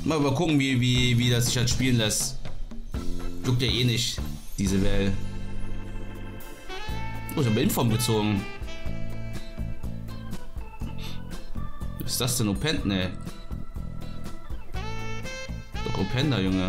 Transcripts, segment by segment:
Mal gucken, wie das sich halt spielen lässt. Juckt ja eh nicht, diese Welt. Oh, ich habe Inform gezogen. Was ist das denn? Opent? Ne. Doch Openda, Junge.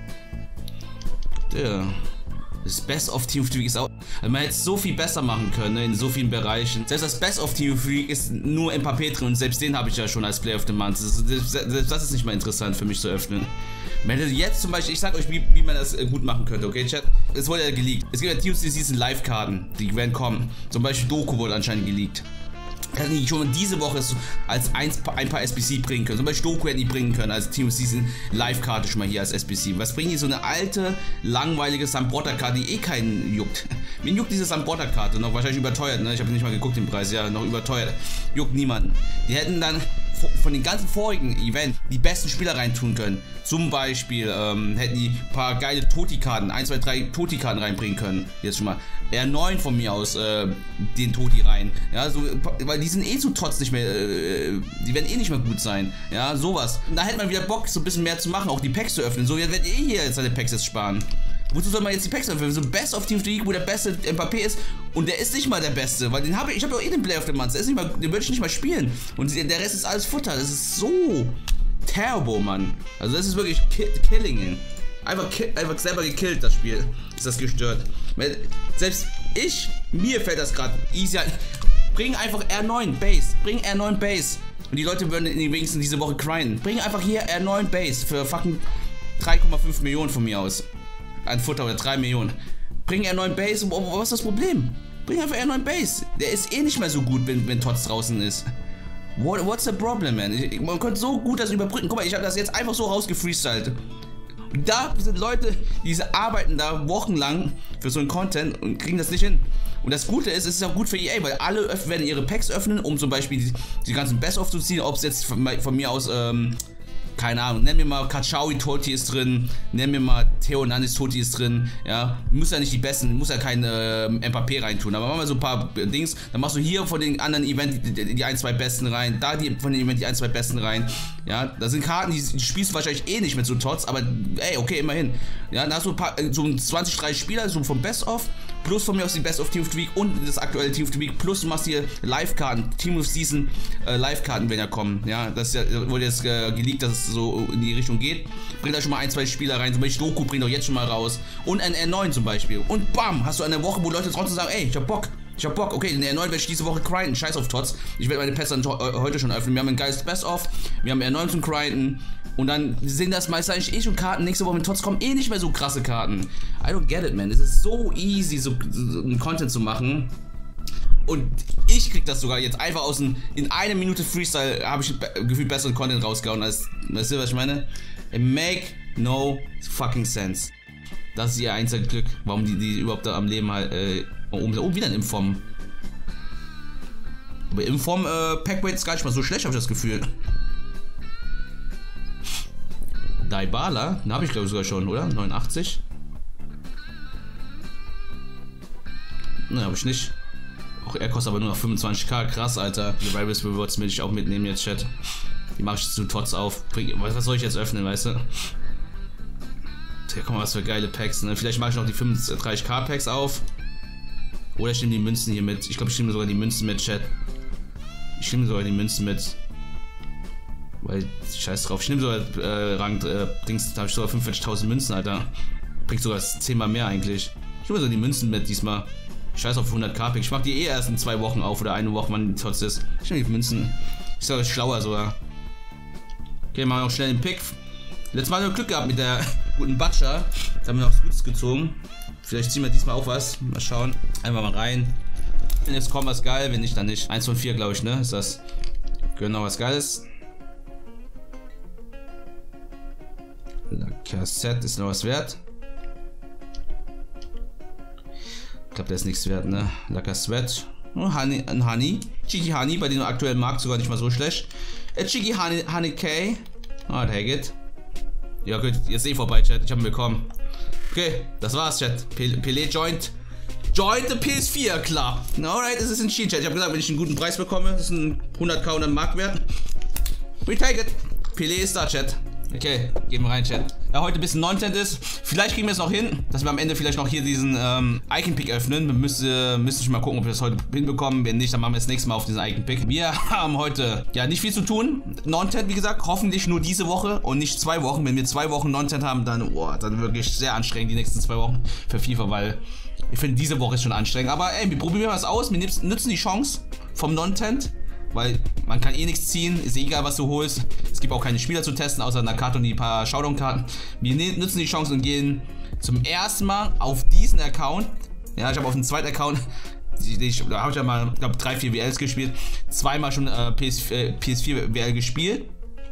Der. Das Best of Team of the Week ist auch. Also man hätte es so viel besser machen können, ne, in so vielen Bereichen. Selbst das Best of Team of the Week ist nur Mbappé drin und selbst den habe ich ja schon als Player of the Month. Das ist nicht mal interessant für mich zu öffnen. Man hätte jetzt zum Beispiel, ich sag euch, wie man das gut machen könnte, okay, Chat? Es wurde ja geleakt. Es gibt ja Team of the Season Live-Karten, die werden kommen. Zum Beispiel Doku wurde anscheinend geleakt. Hätten die schon diese Woche als ein paar SBC bringen können. Zum Beispiel Doku hätten die bringen können als Team of Season Live-Karte schon mal hier als SBC. Was bringen die? So eine alte, langweilige Samporta-Karte, die eh keinen juckt. Wen juckt diese Samporta-Karte? Noch wahrscheinlich überteuert, ne? Ich habe nicht mal geguckt den Preis, ja, noch überteuert. Juckt niemanden. Die hätten dann von den ganzen vorigen Events die besten Spieler reintun können. Zum Beispiel hätten die ein paar geile Toti-Karten, 1, 2, 3 Toti-Karten reinbringen können. Jetzt schon mal. R9 von mir aus, den Toti rein. Ja, so, weil die sind eh zu trotz nicht mehr, die werden eh nicht mehr gut sein. Ja, sowas. Da hätte man wieder Bock, so ein bisschen mehr zu machen, auch die Packs zu öffnen. So, ihr werdet eh hier jetzt seine Packs jetzt sparen. Wozu soll man jetzt die Packs öffnen? So Best of Team of the Week, wo der beste Mbappé ist und der ist nicht mal der Beste, weil ich habe ja eh den Player of the Month, den würde ich nicht mal spielen und der Rest ist alles Futter, das ist so terrible, Mann. Also das ist wirklich killing. Einfach selber gekillt, das Spiel. Ist das gestört. Selbst mir fällt das gerade easy an. Bring einfach R9 Base, bring R9 Base. Und die Leute würden wenigstens diese Woche cryen. Bring einfach hier R9 Base für fucking 3,5 Millionen von mir aus. Ein Futter oder 3 Millionen. Bring R9 Base, was ist das Problem? Bring einfach R9 Base. Der ist eh nicht mehr so gut, wenn Tots draußen ist. What's the problem, man? Man könnte so gut das überbrücken. Guck mal, ich habe das jetzt einfach so rausgefreestylt. Da sind Leute, die arbeiten da wochenlang für so einen Content und kriegen das nicht hin. Und das Gute ist, es ist auch gut für EA, weil alle werden ihre Packs öffnen, um zum Beispiel die ganzen Best-of zu ziehen, ob es jetzt von mir aus, keine Ahnung, nenn mir mal Kachaui Toti ist drin, nenn mir mal Theo Hernandez Toti ist drin, ja, muss ja nicht die besten, muss ja keine Mbappé reintun, aber machen wir so ein paar Dings, dann machst du hier von den anderen Events die 1, 2 besten rein, da von den Events die 1, 2 besten rein, ja, da sind Karten, die spielst du wahrscheinlich eh nicht mit so Tots, aber ey, okay, immerhin, ja, da hast du ein paar, so 20, 30 Spieler, so vom Best-of, plus von mir aus die Best of Team of the Week und das aktuelle Team of the Week, plus du machst hier Live-Karten, Team of Season Live-Karten werden ja kommen, ja, das wurde jetzt geleakt, dass es so in die Richtung geht. Bringt da schon mal 1, 2 Spieler rein, zum Beispiel Doku bringt auch jetzt schon mal raus und ein R9 zum Beispiel und bam, hast du eine Woche, wo Leute trotzdem sagen, ey, ich hab Bock, okay, den R9 werde ich diese Woche grinden, scheiß auf Tots, ich werde meine Pässe dann heute schon öffnen, wir haben ein geiles Best-of, wir haben R9 zum grinden und dann sind das meist eigentlich eh schon Karten, nächste Woche mit Tots kommen eh nicht mehr so krasse Karten. I don't get it, man, es ist so easy, so einen Content zu machen. Und ich krieg das sogar jetzt einfach in einer Minute Freestyle habe ich gefühlt besseren Content rausgehauen als, weißt du, was ich meine? It make no fucking sense. Das ist ihr einziges Glück, warum die überhaupt da am Leben halt, wieder ein Inform. Aber Inform, Packweight ist gar nicht mal so schlecht, habe ich das Gefühl. Dybala, den habe ich glaube ich sogar schon, oder? 89? Ne, habe ich nicht. Auch er kostet aber nur noch 25k, krass, Alter. Die Rivals Rewards will ich auch mitnehmen jetzt, Chat. Die mache ich zu Tots auf. Was soll ich jetzt öffnen, weißt du? Ja, guck mal, was für geile Packs, ne? Vielleicht mache ich noch die 35k Packs auf. Oder ich nehme die Münzen hier mit. Ich glaube, ich nehme sogar die Münzen mit, Chat. Ich nehme sogar die Münzen mit. Weil, scheiß drauf. Ich nehme sogar Dings, da habe ich sogar 45.000 Münzen, Alter. Bringt sogar 10 mal mehr eigentlich. Ich nehme sogar die Münzen mit diesmal. Scheiß auf 100k Pack. Ich mach die eh erst in 2 Wochen auf oder eine Woche, wann die Tots ist. Ich nehme die Münzen. Ist doch schlauer sogar. Okay, machen wir noch schnell den Pick. Letztes Mal haben wir Glück gehabt mit der guten Butcher. Jetzt haben wir noch das Gutes gezogen. Vielleicht ziehen wir diesmal auch was. Mal schauen. Einfach mal rein. Wenn jetzt kommt was geil, wenn nicht, dann nicht. 1 von 4, glaube ich, ne? Ist das. Gehört noch was Geiles. La Cassette ist noch was wert. Ich glaube, der ist nichts wert, ne? Lecker Sweat. Ein Honey. Chiki Honey, bei dem aktuellen Markt sogar nicht mal so schlecht. Chiki Honey K. Oh, take it. Ja, gut, jetzt eh vorbei, Chat. Ich habe ihn bekommen. Okay, das war's, Chat. Pelé joint the PS4 Club. Alright, es ist ein Cheat, Chat. Ich habe gesagt, wenn ich einen guten Preis bekomme, das ist ein 100k und ein Mark wert. We take it. Pelé ist da, Chat. Okay, gehen wir rein, Chat. Ja, heute ein bisschen Content ist. Vielleicht kriegen wir es noch hin, dass wir am Ende vielleicht noch hier diesen Icon-Pick öffnen. Wir müssen schon mal gucken, ob wir es heute hinbekommen. Wenn nicht, dann machen wir das nächste Mal auf diesen Icon-Pick. Wir haben heute ja nicht viel zu tun. Content, wie gesagt, hoffentlich nur diese Woche und nicht 2 Wochen. Wenn wir 2 Wochen Content haben, dann wirklich sehr anstrengend die nächsten 2 Wochen für FIFA, weil ich finde, diese Woche ist schon anstrengend. Aber ey, wir probieren was aus. Wir nutzen die Chance vom Content. Weil man kann eh nichts ziehen, ist egal, was du holst. Es gibt auch keine Spieler zu testen, außer einer Karte und die paar Showdown-Karten. Wir nutzen die Chance und gehen zum ersten Mal auf diesen Account. Ja, ich habe auf dem zweiten Account, da habe ich ja mal, ich glaube, 3, 4 WLs gespielt. 2-mal schon PS4 WL gespielt.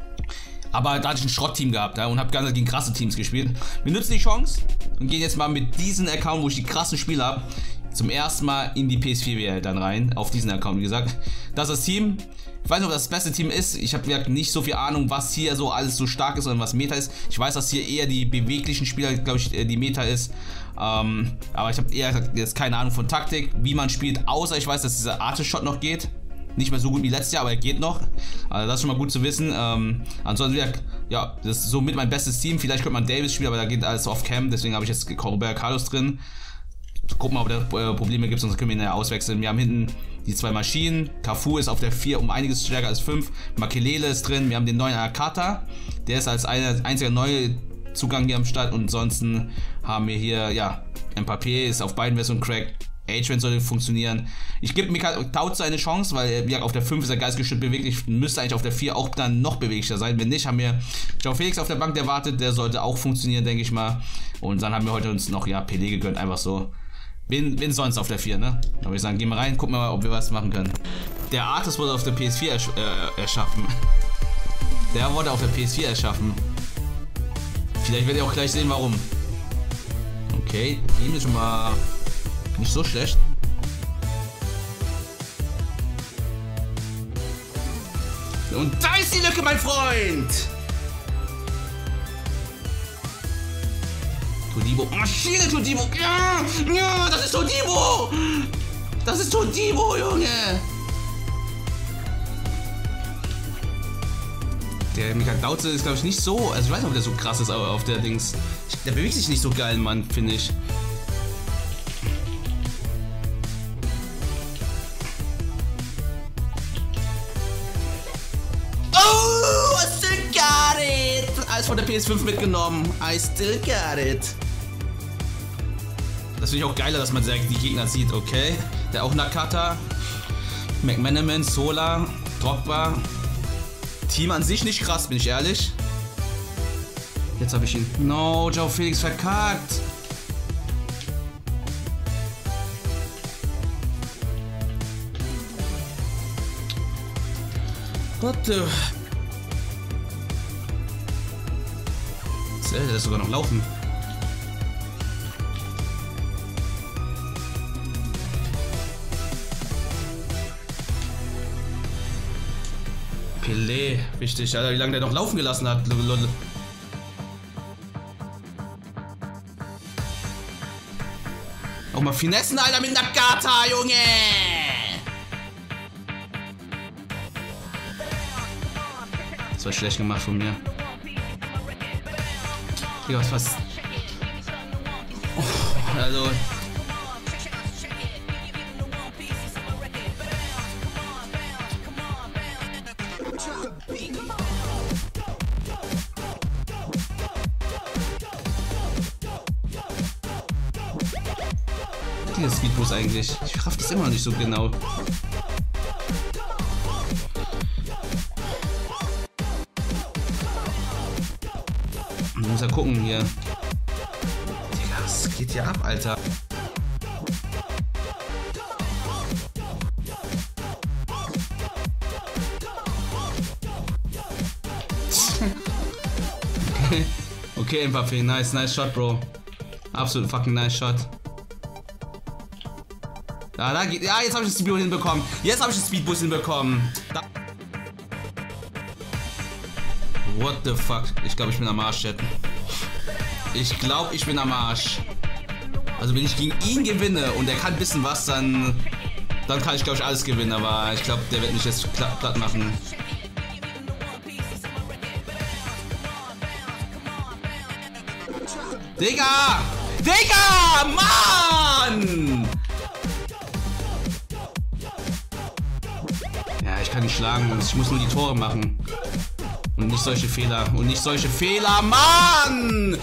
Aber da hatte ich ein Schrottteam gehabt, ja, und habe ganz gegen krasse Teams gespielt. Wir nutzen die Chance und gehen jetzt mal mit diesem Account, wo ich die krassen Spiele habe, zum ersten Mal in die PS4 WL dann rein, auf diesen Account, wie gesagt. Das ist das Team. Ich weiß nicht, ob das beste Team ist. Ich habe nicht so viel Ahnung, was hier so alles so stark ist und was Meta ist. Ich weiß, dass hier eher die beweglichen Spieler, glaube ich, die Meta ist. Aber ich habe eher jetzt keine Ahnung von Taktik, wie man spielt, außer ich weiß, dass dieser Arte-Shot noch geht. Nicht mehr so gut wie letztes Jahr, aber er geht noch. Also das ist schon mal gut zu wissen. Ansonsten, ja, das ist somit mein bestes Team. Vielleicht könnte man Davis spielen, aber da geht alles auf Cam. Deswegen habe ich jetzt Roberto Carlos drin. Gucken mal, ob da Probleme gibt, sonst können wir ihn ja auswechseln. Wir haben hinten die 2 Maschinen. Cafu ist auf der 4 um einiges stärker als 5. Makelele ist drin. Wir haben den neuen Akata. Der ist als einziger neue Zugang hier am Start. Und ansonsten haben wir hier, ja, Mbappé ist auf beiden Versionen cracked. Adrian sollte funktionieren. Ich gebe Mika Tautz eine Chance, weil ja, auf der 5 ist er geistesgestört beweglich. Müsste eigentlich auf der 4 auch dann noch beweglicher sein. Wenn nicht, haben wir João Felix auf der Bank, der wartet. Der sollte auch funktionieren, denke ich mal. Und dann haben wir heute uns noch, ja, Pelé gegönnt, einfach so. Wen sonst auf der 4, ne? Da würde ich sagen, gehen wir rein, gucken wir mal, ob wir was machen können. Der Artist wurde auf der PS4 erschaffen. Der wurde auf der PS4 erschaffen. Vielleicht werdet ihr auch gleich sehen, warum. Okay, Team ist schon mal nicht so schlecht. Und da ist die Lücke, mein Freund! Todibo. Maschine, Todibo. Ja, ja, das ist Todibo. Das ist Todibo, Junge. Der Mika Dauze ist, glaube ich, nicht so. Also, ich weiß nicht, ob der so krass ist, aber auf der Dings. Der bewegt sich nicht so geil, Mann, finde ich. Oh, I still got it. Alles von der PS5 mitgenommen. I still got it. Das finde ich auch geiler, dass man direkt die Gegner sieht, okay? Der auch Nakata, McManaman, Sola, Drogba. Team an sich nicht krass, bin ich ehrlich. Jetzt habe ich ihn. No, João Felix verkackt. What the... Der ist sogar noch laufen. Pelé, wichtig, Alter, wie lange der noch laufen gelassen hat. Auch mal Finessen, Alter, mit Nakata, Junge! Das war schlecht gemacht von mir. Digga, was? Oh, also... Der Speedboost eigentlich. Ich raff das immer noch nicht so genau. Man muss ja gucken hier. Digga, was geht hier ab, Alter? Okay, Mbappé, nice shot, Bro. Absolut fucking nice shot. Da geht. Ja, jetzt habe ich den Speedboost hinbekommen. Jetzt habe ich den Speedboost hinbekommen. What the fuck? Ich glaube, ich bin am Arsch, Chat. Ich glaube, ich bin am Arsch. Also, wenn ich gegen ihn gewinne und er kann ein bisschen was, dann kann ich, glaube ich, alles gewinnen. Aber ich glaube, der wird mich jetzt platt machen. Digga! Digga! Mann! Ja, ich kann nicht schlagen. Ich muss nur die Tore machen. Und nicht solche Fehler. Und nicht solche Fehler, Mann!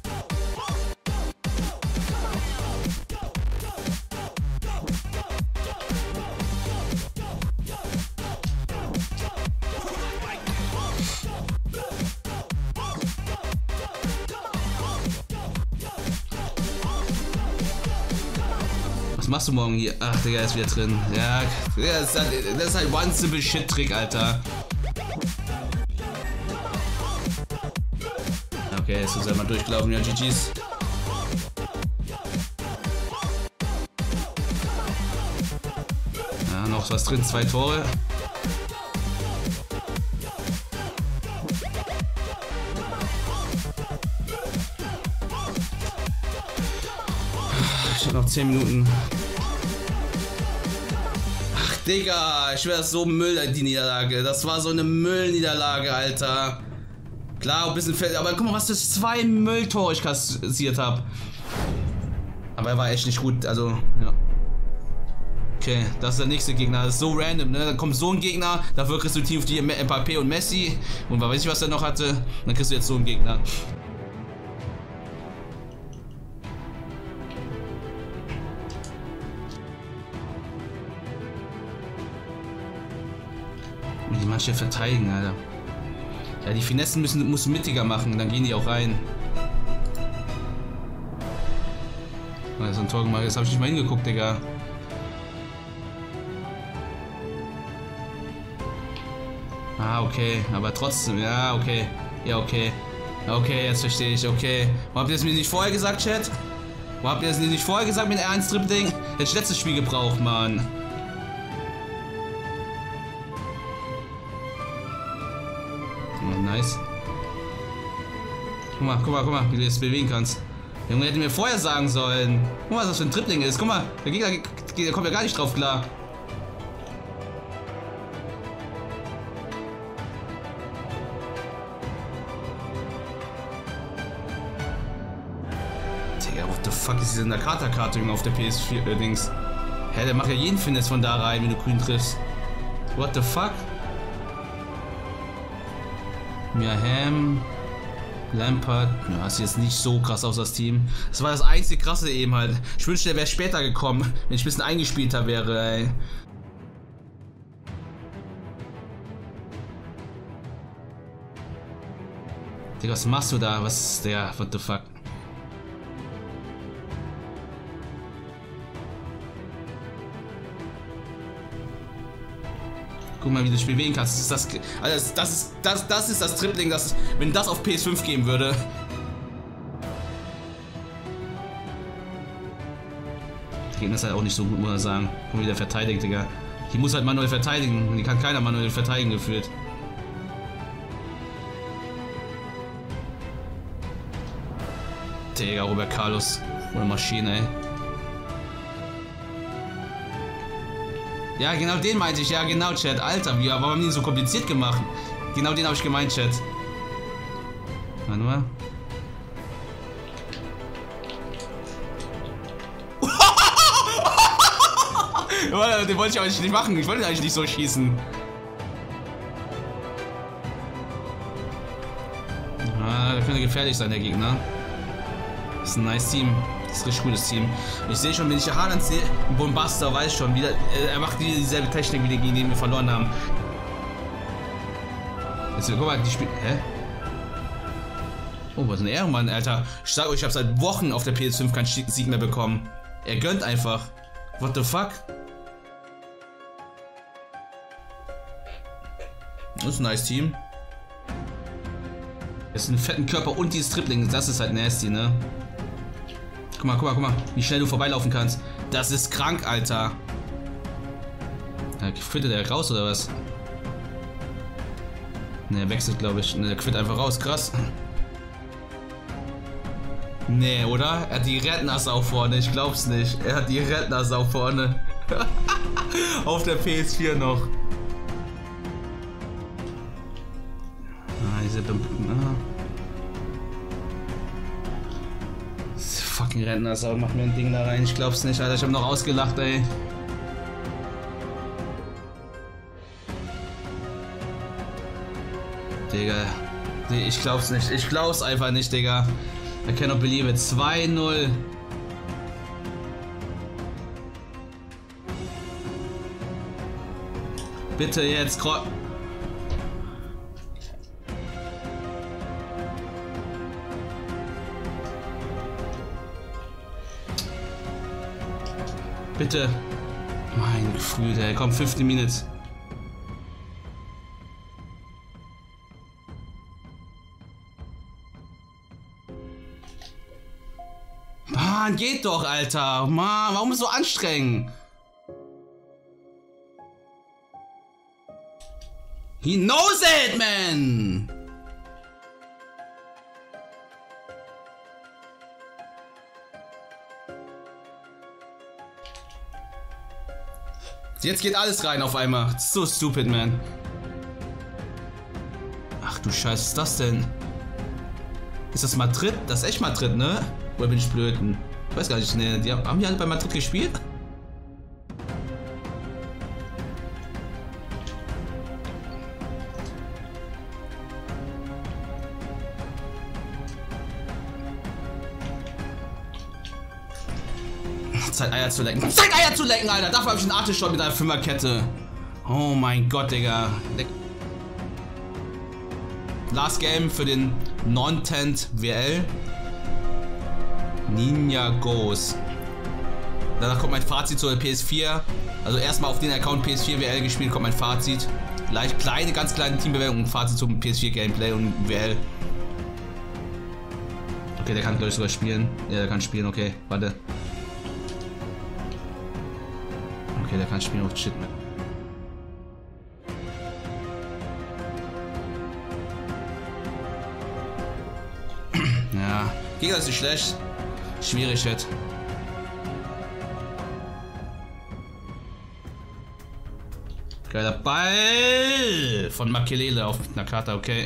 Was machst du morgen hier? Ach, Digga, ist wieder drin. Ja, das ist halt one simple shit Trick, Alter. Okay, jetzt ist er mal durchgelaufen. Ja, GG's. Ja, noch was drin. 2 Tore. Ich hab noch 10 Minuten. Ach, Digga, ich wäre so Müll, die Niederlage. Das war so eine Müllniederlage, Alter. Klar, ein bisschen fett, aber guck mal, was für 2 Mülltore ich kassiert habe. Aber er war echt nicht gut, also, ja. Okay, das ist der nächste Gegner. Das ist so random, ne? Dann kommt so ein Gegner, dafür kriegst du Team of the Year Mbappé und Messi. Und weiß ich, was er noch hatte. Dann kriegst du jetzt so einen Gegner. Und die manche verteidigen, Alter. Ja, die Finessen musst du mittiger machen, dann gehen die auch rein. So ein Tor gemacht, jetzt habe ich nicht mal hingeguckt, Digga. Ah, okay, aber trotzdem, ja, okay. Ja, okay. Okay, jetzt verstehe ich, okay. Warum habt ihr das mir nicht vorher gesagt, Chat? Warum habt ihr das nicht vorher gesagt mit einem Strip-Ding? Hätte ich letztes Spiel gebraucht, Mann. Nice. Guck mal, wie du jetzt bewegen kannst. Junge, hätte mir vorher sagen sollen. Guck mal, was das für ein Tripling ist. Guck mal, der Gegner der kommt ja gar nicht drauf klar. Digga, what the fuck ist diese Nakata-Karte, Junge, auf der PS4-Dings? Hä, der macht ja jeden Fitness von da rein, wenn du grün triffst. What the fuck? Ham, Lampard, ja, ist jetzt nicht so krass aus das Team. Das war das einzige krasse eben halt. Ich wünschte, der wäre später gekommen, wenn ich ein bisschen eingespielter wäre, ey. Digga, was machst du da? Was ist der? What the fuck? Guck mal, wie du dich bewegen kannst. Das ist das Tripling, das, wenn das auf PS5 geben würde. Der Gegner ist halt auch nicht so gut, muss man sagen. Guck mal, wie der verteidigt, Digga. Die muss halt manuell verteidigen. Die kann keiner manuell verteidigen, gefühlt. Digga, Robert Carlos. Oder Maschine, ey. Ja, genau den meinte ich. Ja, genau, Chat. Alter, warum haben die ihn so kompliziert gemacht? Genau den habe ich gemeint, Chat. Warte mal. Den wollte ich eigentlich nicht machen. Ich wollte eigentlich nicht so schießen. Ah, der könnte gefährlich sein, der Gegner. Das ist ein nice Team. Das ist ein richtig gutes Team. Ich sehe schon, wenn ich Haaland sehe, Bombasta weiß schon wieder, er macht wieder dieselbe Technik, wie die gegen den wir verloren haben. Jetzt, guck mal, die spielt. Hä? Oh, was ein Ehrenmann, Alter. Ich sag euch, ich habe seit Wochen auf der PS5 keinen Sieg mehr bekommen. Er gönnt einfach. What the fuck? Das ist ein nice Team. Das ist ein fetten Körper und dieses Tripling, das ist halt nasty, ne? Guck mal, wie schnell du vorbeilaufen kannst. Das ist krank, Alter. Quittet er raus oder was? Ne, er wechselt, glaube ich. Ne, der quittet einfach raus, krass. Ne, oder? Er hat die Rentnersau vorne, ich glaub's nicht. Er hat die Rentnersau vorne. Auf der PS4 noch. Ah, diese Fucking Rentner-Sau, macht mir ein Ding da rein. Ich glaub's nicht, Alter. Ich hab noch ausgelacht, ey. Digga. Ich glaub's nicht. Ich glaub's einfach nicht, Digga. I cannot believe it. 2-0. Bitte jetzt, Bitte. Mein Gefühl, der kommt 15 Minuten. Mann, geht doch, Alter. Mann, warum ist so anstrengend? He knows it, man! Jetzt geht alles rein auf einmal. Das ist so stupid, man. Ach du Scheiße, was ist das denn? Ist das Madrid? Das ist echt Madrid, ne? Oder bin ich blöd? Ich weiß gar nicht, ne? Haben die alle bei Madrid gespielt? Zeit Eier zu lecken. Zeit Eier zu lecken, Alter! Dafür habe ich einen Artischstock mit einer Fünferkette. Oh mein Gott, Digga. Last Game für den Non-Tent WL. Ninja Goes. Danach kommt mein Fazit zur PS4. Also erstmal auf den Account PS4 WL gespielt, kommt mein Fazit. Leicht kleine, ganz kleine Teambewertung und Fazit zum PS4 Gameplay und WL. Okay, der kann glaube ich sogar spielen. Ja, der kann spielen, okay. Warte. Okay, der kann spielen auf Shit mit. Ja, Gegner ist nicht schlecht. Schwierig jetzt. Geiler Ball von Makelele auf Nakata, okay.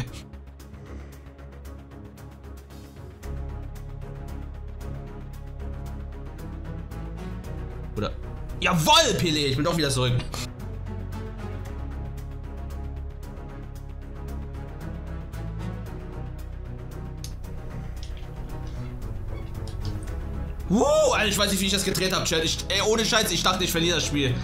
Oder... Jawoll, Pelé! Ich bin doch wieder zurück. Alter, ich weiß nicht, wie ich das gedreht habe, Chat. Ey, ohne Scheiß, ich dachte, ich verliere das Spiel.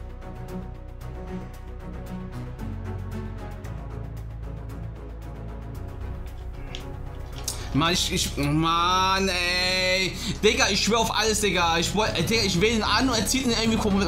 Mann, Mann, ey. Digga, ich schwör auf alles, Digga. Digga, ich wähle ihn an und er zieht ihn irgendwie komisch.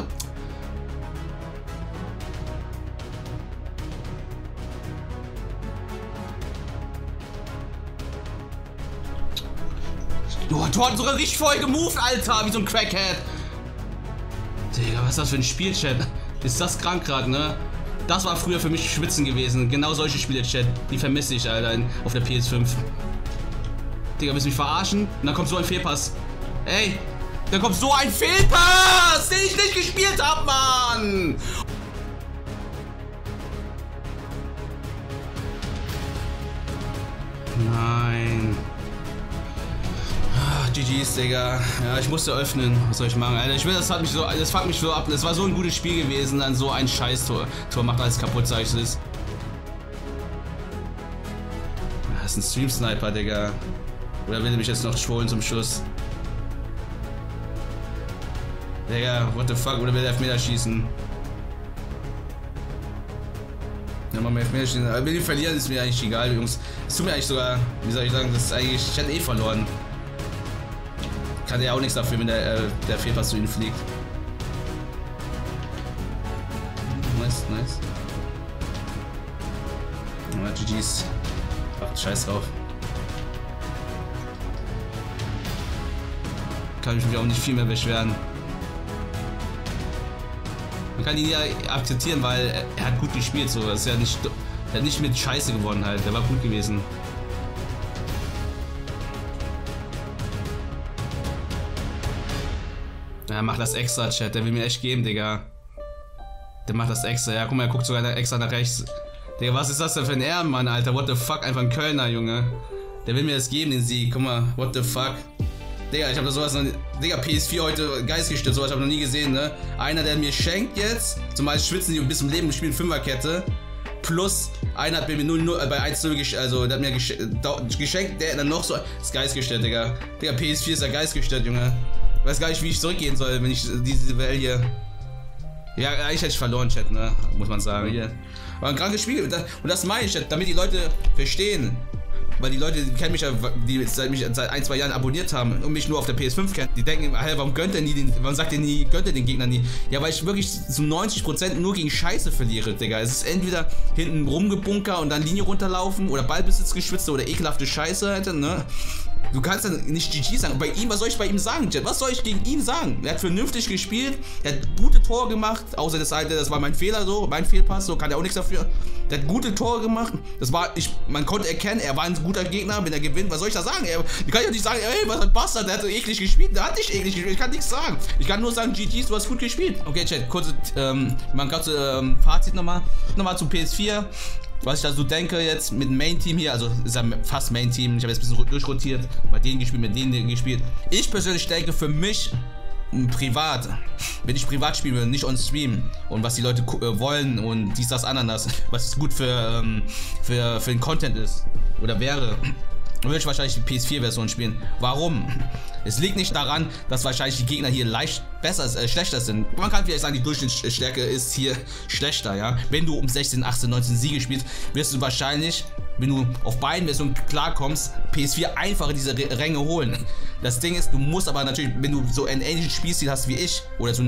Oh, Tor hat sogar richtig voll gemoved, Alter, wie so ein Crackhead. Digga, was ist das für ein Spiel, Chat? Ist das krank gerade, ne? Das war früher für mich Schwitzen gewesen. Genau solche Spiele, Chat. Die vermisse ich, Alter, auf der PS5. Digga, willst du mich verarschen? Und dann kommt so ein Fehlpass. Ey, da kommt so ein Fehlpass, den ich nicht gespielt hab, Mann. Nein. GG's, Digga. Ja, ich musste öffnen. Was soll ich machen? Alter, ich will, das fuckt mich so ab. Das war so ein gutes Spiel gewesen, dann so ein Scheiß-Tor. Tor macht alles kaputt, sag ich es. Das ist ein Stream-Sniper, Digga. Oder will er mich jetzt noch schwulen zum Schuss? Digga, what the fuck? Oder will er Elfmeter schießen? Ja, mal Elfmeter schießen. Aber will ich verlieren, ist mir eigentlich egal, Jungs. Es tut mir eigentlich sogar, wie soll ich sagen, das ist eigentlich, ich hätte eh verloren. Kann ja auch nichts dafür, wenn der Fehlpass zu ihnen fliegt. Nice, nice. Ja, GG's. Ach, scheiß drauf. Kann ich mich auch nicht viel mehr beschweren. Man kann ihn ja akzeptieren, weil er hat gut gespielt. So. Das ist ja nicht, er hat nicht mit Scheiße gewonnen halt. Der war gut gewesen. Ja, macht das extra, Chat. Der will mir echt geben, Digga. Der macht das extra. Ja, guck mal, er guckt sogar extra nach rechts. Digga, was ist das denn für ein Ehrenmann, Alter? What the fuck? Einfach ein Kölner, Junge. Der will mir das geben, den Sieg. Guck mal, what the fuck? Digga, ich habe sowas noch nie. Digga, PS4 heute geistgestört, sowas habe ich noch nie gesehen, ne? Einer, der mir schenkt jetzt, zum Beispiel schwitzen die bis zum Leben, spielen Fünferkette. Plus, einer hat mir 0-0 bei 1-0 also der hat mir geschenkt, der dann noch so. Ist geistgestört, Digga. Digga, PS4 ist ja geistgestört, Junge. Ich weiß gar nicht, wie ich zurückgehen soll, wenn ich diese Welt hier. Ja, eigentlich hätte ich verloren, Chat, ne? Muss man sagen. Hier. War ein krankes Spiel. Und das meine ich, Chat, damit die Leute verstehen. Weil die Leute, die kennen mich ja, die mich seit 1-2 Jahren abonniert haben und mich nur auf der PS5 kennen, die denken, hey, warum gönnt er nie den, warum sagt er nie, gönnt er den Gegner nie? Ja, weil ich wirklich zu 90% nur gegen Scheiße verliere, Digga. Es ist entweder hinten rumgebunker und dann Linie runterlaufen oder Ballbesitz geschwitzt oder ekelhafte Scheiße, Alter, ne? Du kannst dann nicht GG sagen. Bei ihm, was soll ich bei ihm sagen, Jet? Was soll ich gegen ihn sagen? Er hat vernünftig gespielt, er hat gute Tore gemacht, außer das alte, das war mein Fehler so, mein Fehlpass, so kann er auch nichts dafür. Der hat gute Tore gemacht, das war, man konnte erkennen, er war ein guter Gegner, wenn er gewinnt, was soll ich da sagen? Ich kann ja nicht sagen, ey, was ein Bastard, der hat so eklig gespielt, der hat nicht eklig gespielt, ich kann nichts sagen. Ich kann nur sagen, GG's, du hast gut gespielt. Okay, Chat, kurze, Fazit nochmal zu PS4. Was ich da so denke jetzt mit dem Main-Team hier, also ist ja fast Main-Team, ich habe jetzt ein bisschen durchrotiert, bei denen gespielt, mit denen gespielt. Ich persönlich denke für mich, privat, wenn ich privat spielen würde, nicht on Stream und was die Leute wollen und dies, das, Ananas, was gut für den Content ist oder wäre, würde ich wahrscheinlich die PS4-Version spielen. Warum? Es liegt nicht daran, dass wahrscheinlich die Gegner hier schlechter sind. Man kann vielleicht sagen, die Durchschnittsstärke ist hier schlechter, ja. Wenn du um 16, 18, 19 Siege spielst, wirst du wahrscheinlich, wenn du auf beiden Versionen klarkommst, PS4 einfacher diese Ränge holen. Das Ding ist, du musst aber natürlich, wenn du so einen ähnlichen Spielstil hast wie ich, oder so einen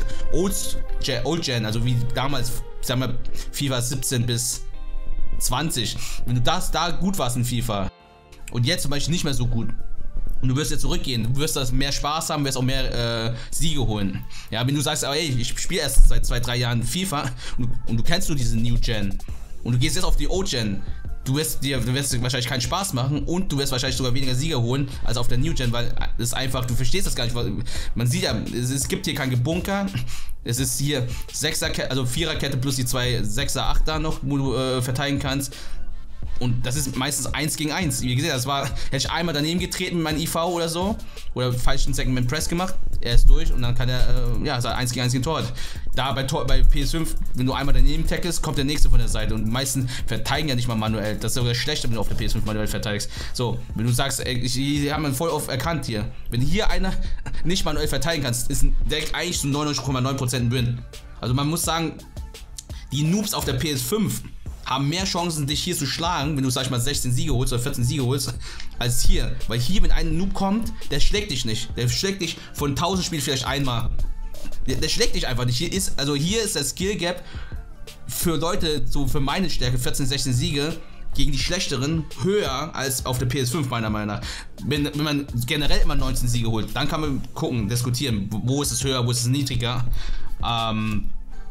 Old Gen, also wie damals, sagen wir, FIFA 17 bis 20, wenn du da gut warst in FIFA, und jetzt zum Beispiel nicht mehr so gut. Und du wirst jetzt zurückgehen, du wirst das mehr Spaß haben, wirst auch mehr Siege holen. Ja, wenn du sagst, oh, ey, ich spiele erst seit 2-3 Jahren FIFA und du kennst nur diese New Gen und du gehst jetzt auf die Old Gen, du wirst wahrscheinlich keinen Spaß machen und du wirst wahrscheinlich sogar weniger Siege holen als auf der New Gen, weil es einfach, du verstehst das gar nicht. Man sieht ja, es gibt hier kein Gebunker. Es ist hier 6er-Kette, also 4er-Kette plus die 2 6er, 8er noch, wo du verteidigen kannst. Und das ist meistens 1 gegen 1. Wie gesagt, hätte ich einmal daneben getreten mit meinem IV oder so. Oder falschen Second Press gemacht. Er ist durch und dann kann er, ja, 1 gegen 1 Tor. Da bei PS5, wenn du einmal daneben tackelst, kommt der nächste von der Seite. Und die meisten verteidigen ja nicht mal manuell. Das ist sogar schlechter, wenn du auf der PS5 manuell verteidigst. So, wenn du sagst, die haben wir voll oft erkannt hier. Wenn hier einer nicht manuell verteidigen kannst, ist direkt eigentlich so 99,9% ein Win. Also man muss sagen, die Noobs auf der PS5 haben mehr Chancen, dich hier zu schlagen, wenn du, sag ich mal, 16 Siege holst oder 14 Siege holst, als hier. Weil hier, wenn ein Noob kommt, der schlägt dich nicht. Der schlägt dich von 1000 Spielen vielleicht einmal. Der schlägt dich einfach nicht. Hier ist der Skill Gap für Leute, so für meine Stärke, 14, 16 Siege, gegen die schlechteren höher als auf der PS5, meiner Meinung nach. Wenn man generell immer 19 Siege holt, dann kann man gucken, diskutieren, wo ist es höher, wo ist es niedriger. Am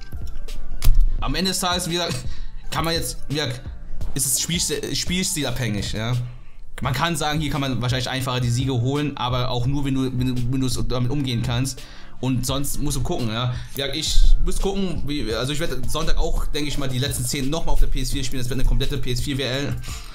Ende des Tages, wie gesagt, kann man jetzt, ist es spielstilabhängig, ja. Man kann sagen, hier kann man wahrscheinlich einfacher die Siege holen, aber auch nur, wenn du damit umgehen kannst. Und sonst musst du gucken, ja. Ja, ich muss gucken, also ich werde Sonntag auch, denke ich mal, die letzten 10 nochmal auf der PS4 spielen. Das wird eine komplette PS4-WL.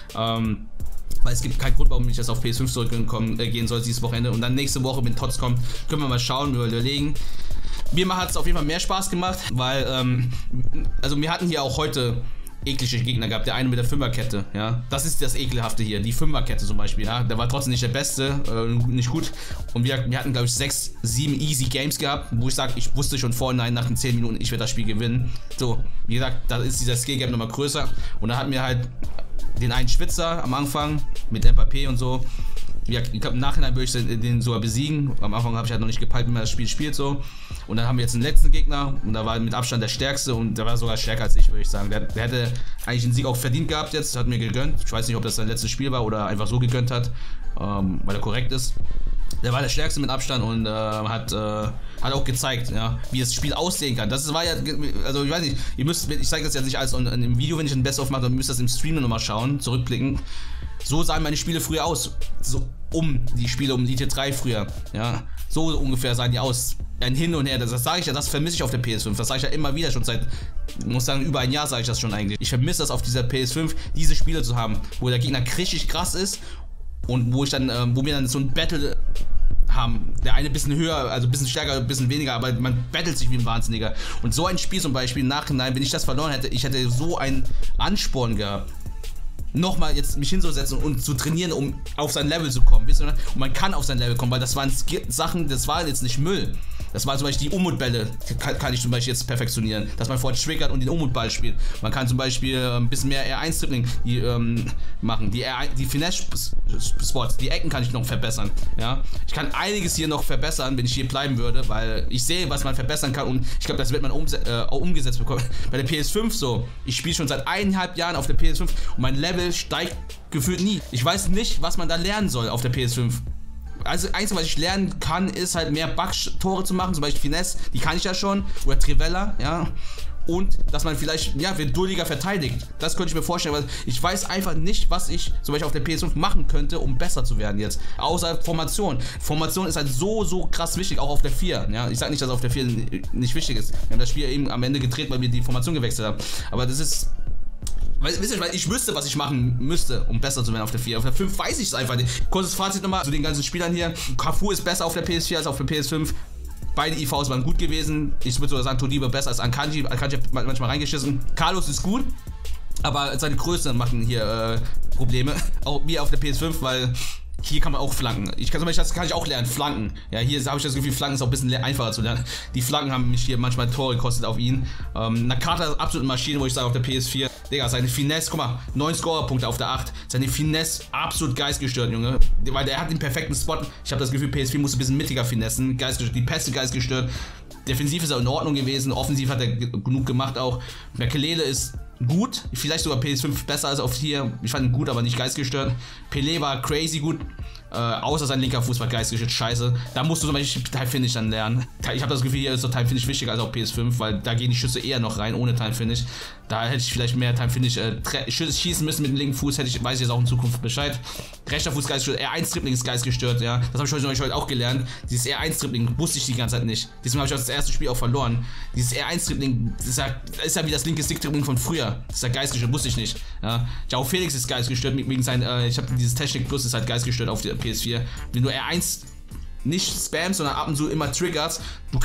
Weil es gibt keinen Grund, warum ich das auf PS5 zurückgehen soll dieses Wochenende. Und dann nächste Woche, wenn TOTS kommt, können wir mal schauen, überlegen. Mir hat es auf jeden Fall mehr Spaß gemacht, weil, also wir hatten hier auch heute eklige Gegner gehabt, der eine mit der Fünferkette, ja, das ist das Ekelhafte hier, die Fünferkette zum Beispiel, ja, der war trotzdem nicht der Beste, nicht gut und wir hatten, glaube ich, 6, 7 easy Games gehabt, wo ich sage, ich wusste schon vorhin nach den 10 Minuten, ich werde das Spiel gewinnen, so, wie gesagt, da ist dieser Skill Gap nochmal größer und da hatten wir halt den einen Schwitzer am Anfang mit Mbappé und so. Ja, ich glaube, im Nachhinein würde ich den sogar besiegen. Am Anfang habe ich halt noch nicht gepeilt, wie man das Spiel spielt so. Und dann haben wir jetzt den letzten Gegner und da war mit Abstand der stärkste und der war sogar stärker als ich, würde ich sagen. Der hätte eigentlich den Sieg auch verdient gehabt jetzt, hat mir gegönnt. Ich weiß nicht, ob das sein letztes Spiel war oder einfach so gegönnt hat, weil er korrekt ist. Der war der stärkste mit Abstand und hat auch gezeigt, ja, wie das Spiel aussehen kann. Das war ja, also ich weiß nicht, ich zeige das jetzt nicht alles im Video, wenn ich ein Best-of mache, dann müsst ihr das im Stream nochmal schauen, zurückblicken. So sahen meine Spiele früher aus. So die Spiele um Elite 3 früher, ja. So ungefähr sahen die aus. Ein Hin und Her, das sage ich ja, das vermisse ich auf der PS5. Das sage ich ja immer wieder schon seit, muss sagen, über ein Jahr sage ich das schon eigentlich. Ich vermisse das auf dieser PS5, diese Spiele zu haben, wo der Gegner richtig krass ist und wo wir dann so ein Battle haben. Der eine ein bisschen höher, also ein bisschen stärker, ein bisschen weniger, aber man battelt sich wie ein Wahnsinniger. Und so ein Spiel zum Beispiel im Nachhinein, wenn ich das verloren hätte, ich hätte so einen Ansporn gehabt, nochmal jetzt mich hinzusetzen und zu trainieren, um auf sein Level zu kommen. Wisst ihr, und man kann auf sein Level kommen, weil das waren Sachen, das war jetzt nicht Müll. Das war zum Beispiel die Umutbälle, kann ich zum Beispiel jetzt perfektionieren, dass man vorher triggert und den Umutball spielt. Man kann zum Beispiel ein bisschen mehr R1-Dribbling machen, die Finesse-Spots, die Ecken kann ich noch verbessern. Ja? Ich kann einiges hier noch verbessern, wenn ich hier bleiben würde, weil ich sehe, was man verbessern kann und ich glaube, das wird man auch umgesetzt bekommen. Bei der PS5 so, ich spiele schon seit 1,5 Jahren auf der PS5 und mein Level steigt gefühlt nie. Ich weiß nicht, was man da lernen soll auf der PS5. Also Einzige, was ich lernen kann, ist halt mehr Bug-Tore zu machen, zum Beispiel Finesse, die kann ich ja schon, oder Trivella, ja. Und dass man vielleicht, ja, duldiger verteidigt. Das könnte ich mir vorstellen, weil ich weiß einfach nicht, was ich zum Beispiel auf der PS5 machen könnte, um besser zu werden jetzt. Außer Formation. Formation ist halt so krass wichtig, auch auf der 4. Ja? Ich sag nicht, dass auf der 4 nicht wichtig ist. Wir haben das Spiel eben am Ende gedreht, weil wir die Formation gewechselt haben. Aber das ist... Wisst ihr, weil ich wüsste, was ich machen müsste, um besser zu werden auf der 4. Auf der 5 weiß ich es einfach nicht. Kurzes Fazit nochmal zu den ganzen Spielern hier. Cafu ist besser auf der PS4 als auf der PS5. Beide IVs waren gut gewesen. Ich würde sogar sagen, Todibo besser als Akanji. Akanji hat manchmal reingeschissen. Carlos ist gut, aber seine Größe machen hier Probleme. Auch mir auf der PS5, weil hier kann man auch flanken. Das kann ich auch lernen, flanken. Ja, hier habe ich das Gefühl, flanken ist auch ein bisschen einfacher zu lernen. Die Flanken haben mich hier manchmal Tore gekostet auf ihn. Nakata ist absolut eine Maschine, wo ich sage, auf der PS4. Digga, seine Finesse, guck mal, 9 Scorerpunkte auf der 8. Seine Finesse absolut geistgestört, Junge. Weil der hat den perfekten Spot. Ich habe das Gefühl, PS4 muss ein bisschen mittiger finessen. Geistgestört, die Pässe geistgestört. Defensiv ist er in Ordnung gewesen. Offensiv hat er genug gemacht auch. Makelele ist gut, vielleicht sogar PS5 besser als auf 4. Ich fand ihn gut, aber nicht geistgestört. Pelé war crazy gut, außer sein linker Fuß war geistgestört, scheiße. Da musst du zum Beispiel Time Finish dann lernen. Ich habe das Gefühl, hier ist so Time Finish wichtiger als auf PS5, weil da gehen die Schüsse eher noch rein, ohne Time Finish. Da hätte ich vielleicht mehr Time Finish schießen müssen mit dem linken Fuß, weiß ich jetzt auch in Zukunft Bescheid. Rechter Fuß geistgestört, R1-Dribbling ist geistgestört, ja. Das habe ich heute auch gelernt. Dieses R1-Dribbling wusste ich die ganze Zeit nicht. Deswegen habe ich auch das erste Spiel auch verloren. Dieses R1-Dribbling ist ja wie das linke Stick-Dribbling von früher. Das ist ja geistgestört, wusste ich nicht. Ja. Jao Felix ist geistgestört, wegen seinem, ich habe dieses Technik Plus ist halt geistgestört auf der PS4. Wenn du R1 nicht spammst, sondern ab und zu immer triggerst,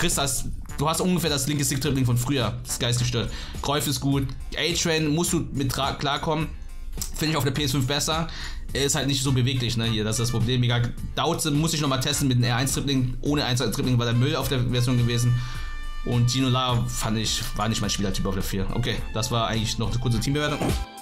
du hast ungefähr das linke Stick-Dribbling von früher. Das ist geistgestört. Cruyff ist gut. A-Train musst du mit klarkommen. Finde ich auf der PS5 besser. Er ist halt nicht so beweglich, ne, hier, das ist das Problem. Dauze muss ich nochmal testen mit einem R1-Dribbling. Ohne 1-Dribbling war der Müll auf der Version gewesen. Und Ginola war nicht mein Spielertyp auf der 4. Okay, das war eigentlich noch eine kurze Teambewertung.